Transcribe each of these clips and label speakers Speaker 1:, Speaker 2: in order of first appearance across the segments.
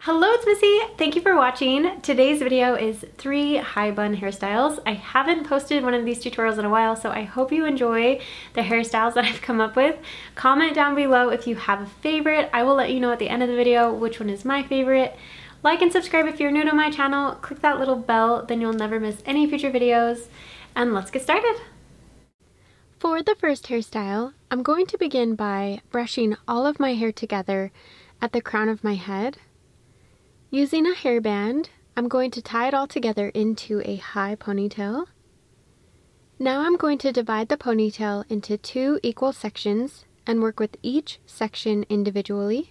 Speaker 1: Hello, it's Missy. Thank you for watching. Today's video is 3 high bun hairstyles. I haven't posted one of these tutorials in a while, so I hope you enjoy the hairstyles that I've come up with. Comment down below if you have a favorite. I will let you know at the end of the video which one is my favorite. Like and subscribe if you're new to my channel. Click that little bell, then you'll never miss any future videos. And let's get started. For the first hairstyle, I'm going to begin by brushing all of my hair together at the crown of my head. Using a hairband, I'm going to tie it all together into a high ponytail. Now I'm going to divide the ponytail into 2 equal sections and work with each section individually.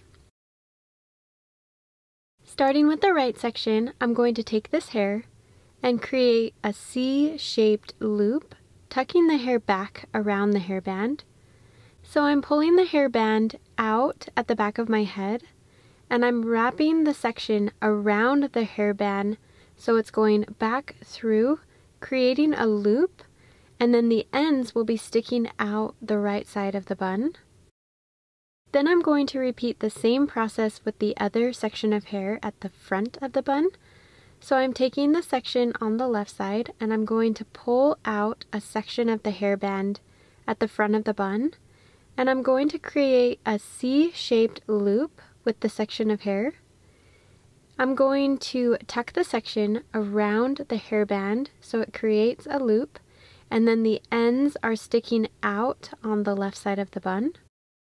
Speaker 1: Starting with the right section, I'm going to take this hair and create a C-shaped loop, tucking the hair back around the hairband. So I'm pulling the hairband out at the back of my head, and I'm wrapping the section around the hairband so it's going back through, creating a loop, and then the ends will be sticking out the right side of the bun. Then I'm going to repeat the same process with the other section of hair at the front of the bun. So I'm taking the section on the left side and I'm going to pull out a section of the hairband at the front of the bun, and I'm going to create a C-shaped loop with the section of hair. I'm going to tuck the section around the hairband so it creates a loop, and then the ends are sticking out on the left side of the bun.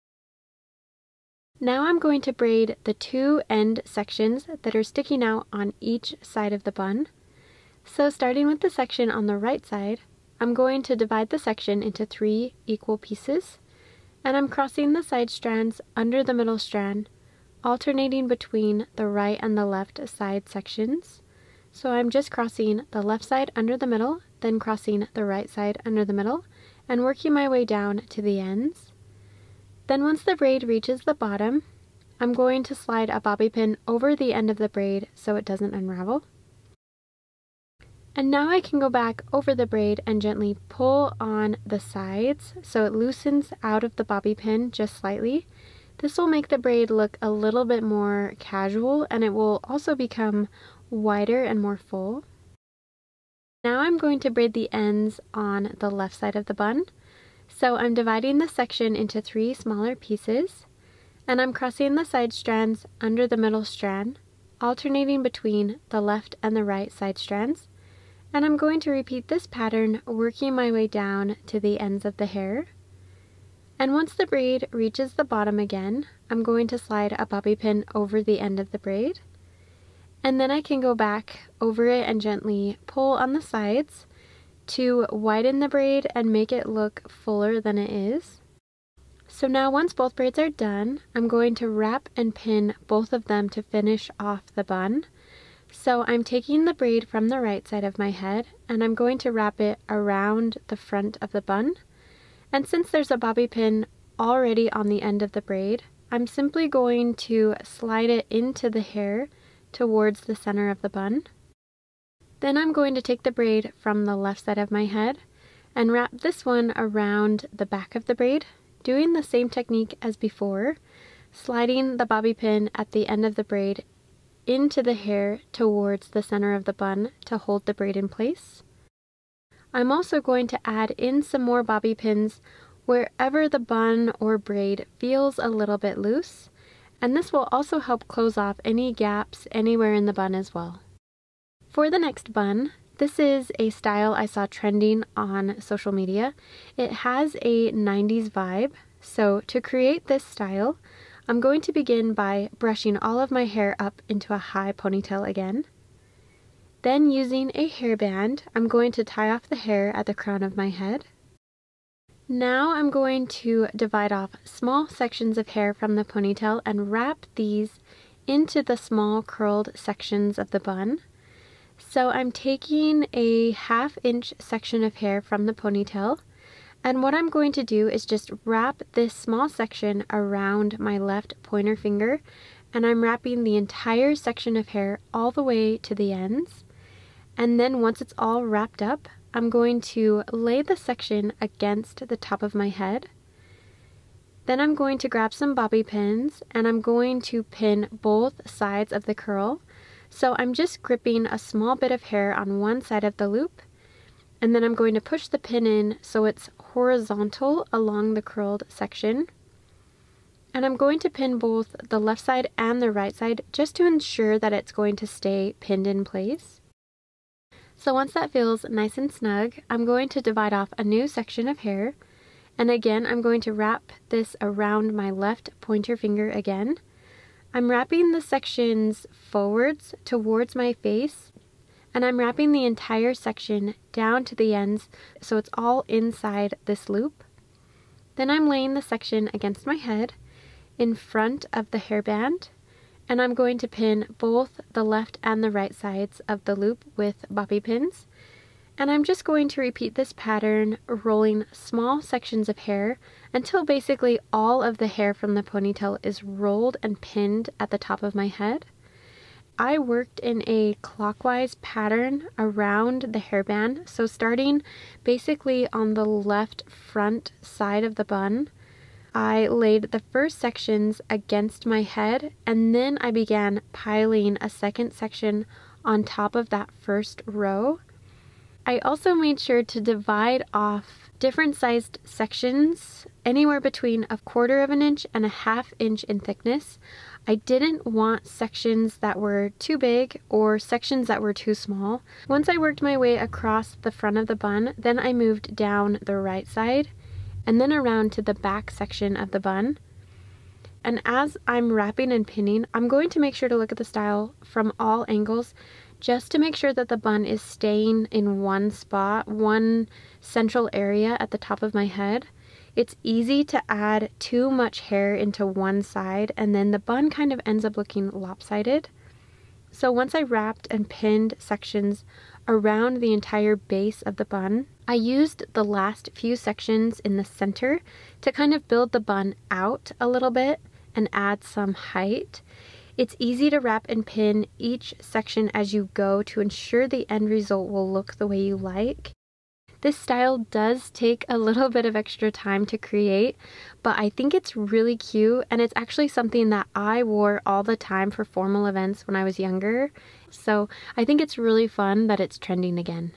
Speaker 1: Now I'm going to braid the 2 end sections that are sticking out on each side of the bun. So starting with the section on the right side, I'm going to divide the section into 3 equal pieces, and I'm crossing the side strands under the middle strand, alternating between the right and the left side sections. So I'm just crossing the left side under the middle, then crossing the right side under the middle, and working my way down to the ends. Then once the braid reaches the bottom, I'm going to slide a bobby pin over the end of the braid so it doesn't unravel. And now I can go back over the braid and gently pull on the sides so it loosens out of the bobby pin just slightly. This will make the braid look a little bit more casual, and it will also become wider and more full. Now I'm going to braid the ends on the left side of the bun. So I'm dividing the section into 3 smaller pieces, and I'm crossing the side strands under the middle strand, alternating between the left and the right side strands. And I'm going to repeat this pattern, working my way down to the ends of the hair. And once the braid reaches the bottom again, I'm going to slide a bobby pin over the end of the braid. And then I can go back over it and gently pull on the sides to widen the braid and make it look fuller than it is. So now once both braids are done, I'm going to wrap and pin both of them to finish off the bun. So I'm taking the braid from the right side of my head and I'm going to wrap it around the front of the bun. And since there's a bobby pin already on the end of the braid, I'm simply going to slide it into the hair towards the center of the bun. Then I'm going to take the braid from the left side of my head and wrap this one around the back of the braid, doing the same technique as before, sliding the bobby pin at the end of the braid into the hair towards the center of the bun to hold the braid in place. I'm also going to add in some more bobby pins wherever the bun or braid feels a little bit loose, and this will also help close off any gaps anywhere in the bun as well. For the next bun, this is a style I saw trending on social media. It has a 90s vibe, so to create this style, I'm going to begin by brushing all of my hair up into a high ponytail again. Then using a hairband, I'm going to tie off the hair at the crown of my head. Now I'm going to divide off small sections of hair from the ponytail and wrap these into the small curled sections of the bun. So I'm taking a 1/2 inch section of hair from the ponytail, and what I'm going to do is just wrap this small section around my left pointer finger, and I'm wrapping the entire section of hair all the way to the ends. And then once it's all wrapped up, I'm going to lay the section against the top of my head. Then I'm going to grab some bobby pins and I'm going to pin both sides of the curl. So I'm just gripping a small bit of hair on one side of the loop, and then I'm going to push the pin in so it's horizontal along the curled section. And I'm going to pin both the left side and the right side just to ensure that it's going to stay pinned in place. So once that feels nice and snug, I'm going to divide off a new section of hair. And again, I'm going to wrap this around my left pointer finger again. I'm wrapping the sections forwards towards my face, and I'm wrapping the entire section down to the ends so it's all inside this loop. Then I'm laying the section against my head in front of the hairband, and I'm going to pin both the left and the right sides of the loop with bobby pins. And I'm just going to repeat this pattern, rolling small sections of hair until basically all of the hair from the ponytail is rolled and pinned at the top of my head. I worked in a clockwise pattern around the hairband, so starting basically on the left front side of the bun, I laid the first sections against my head, and then I began piling a second section on top of that first row. I also made sure to divide off different sized sections, anywhere between 1/4 of an inch and 1/2 inch in thickness. I didn't want sections that were too big or sections that were too small. Once I worked my way across the front of the bun, then I moved down the right side and then around to the back section of the bun. And as I'm wrapping and pinning, I'm going to make sure to look at the style from all angles just to make sure that the bun is staying in one spot, one central area at the top of my head. It's easy to add too much hair into one side and then the bun kind of ends up looking lopsided. So once I wrapped and pinned sections around the entire base of the bun, I used the last few sections in the center to kind of build the bun out a little bit and add some height. It's easy to wrap and pin each section as you go to ensure the end result will look the way you like. This style does take a little bit of extra time to create, but I think it's really cute, and it's actually something that I wore all the time for formal events when I was younger, so I think it's really fun that it's trending again.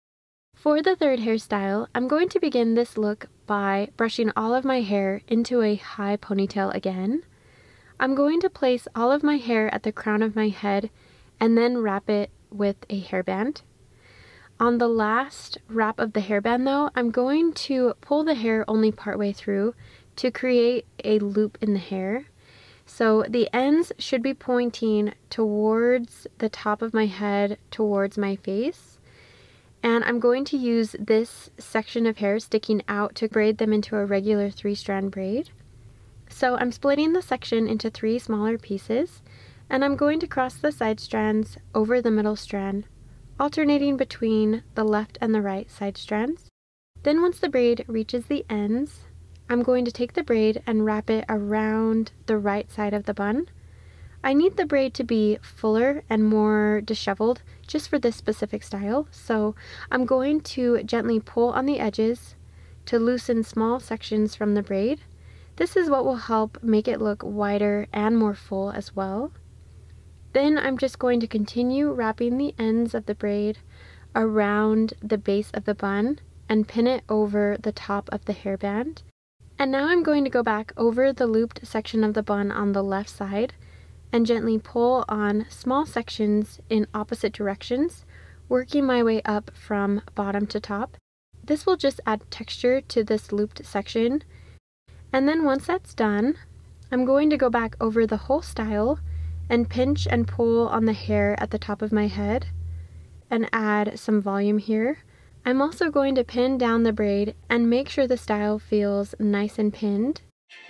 Speaker 1: For the third hairstyle, I'm going to begin this look by brushing all of my hair into a high ponytail again. I'm going to place all of my hair at the crown of my head and then wrap it with a hairband. On the last wrap of the hairband though, I'm going to pull the hair only partway through to create a loop in the hair. So the ends should be pointing towards the top of my head, towards my face. And I'm going to use this section of hair sticking out to braid them into a regular 3-strand braid. So I'm splitting the section into 3 smaller pieces, and I'm going to cross the side strands over the middle strand, alternating between the left and the right side strands. Then once the braid reaches the ends, I'm going to take the braid and wrap it around the right side of the bun. I need the braid to be fuller and more disheveled just for this specific style, so I'm going to gently pull on the edges to loosen small sections from the braid. This is what will help make it look wider and more full as well. Then I'm just going to continue wrapping the ends of the braid around the base of the bun and pin it over the top of the hairband. And now I'm going to go back over the looped section of the bun on the left side and gently pull on small sections in opposite directions, working my way up from bottom to top. This will just add texture to this looped section. And then once that's done, I'm going to go back over the whole style and pinch and pull on the hair at the top of my head and add some volume here. I'm also going to pin down the braid and make sure the style feels nice and pinned.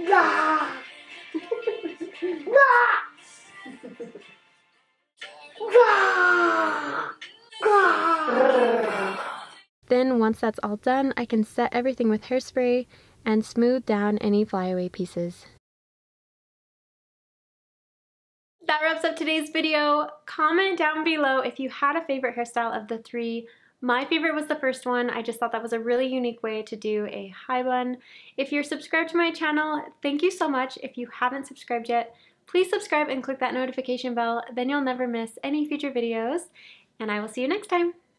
Speaker 1: Then once that's all done, I can set everything with hairspray and smooth down any flyaway pieces. That wraps up today's video. Comment down below if you had a favorite hairstyle of the 3 My favorite was the first one. I just thought that was a really unique way to do a high bun. If you're subscribed to my channel, thank you so much. If you haven't subscribed yet, please subscribe and click that notification bell. Then you'll never miss any future videos. And I will see you next time.